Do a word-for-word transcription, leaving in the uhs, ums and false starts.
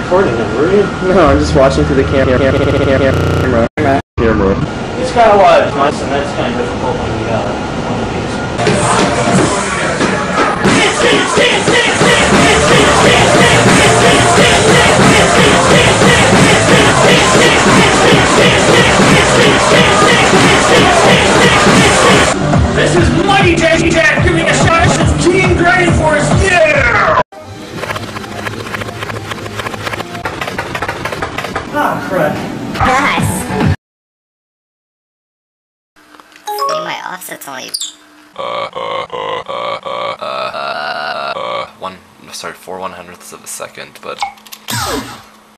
recording him, were you? No, I'm just watching through the cam cam cam camera. Camera. It's got a lot of months, and that's kind of difficult when you got one of these. This is Mighty Jack Jack giving a shot at Team Dragonforce. Yeah! Ah, crud. Nice. See, my offset's only. Uh, uh, uh, uh, uh, uh, uh, uh, one, sorry, four one hundredths of a second, but.